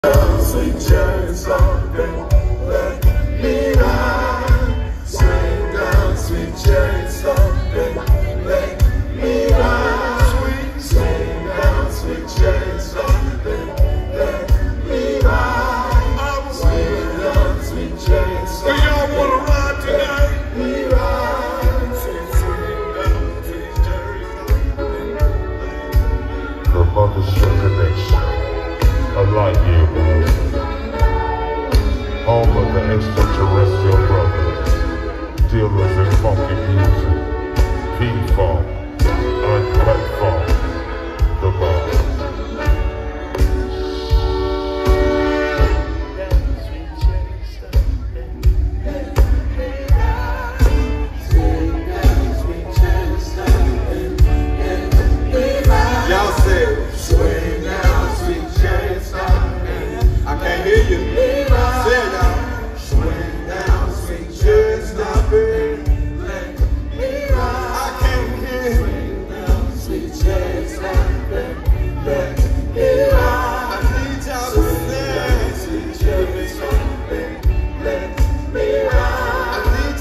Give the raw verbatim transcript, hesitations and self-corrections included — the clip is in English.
Sweet chariot song, let me ride. Swing down, sweet chariot song, let me ride. Swing down, sweet chariot song, let me ride. Swing down, sweet chariot song. Do y'all wanna ride tonight? Let me ride. Swing down, sweet chariot song. The Mothership Connection. A light year, home of the extraterrestrial brothers, dealers in funky music, P-Funk, Uncut Funk, the bomb. Y'all said, swing down, sweet chariot song. I can't hear you.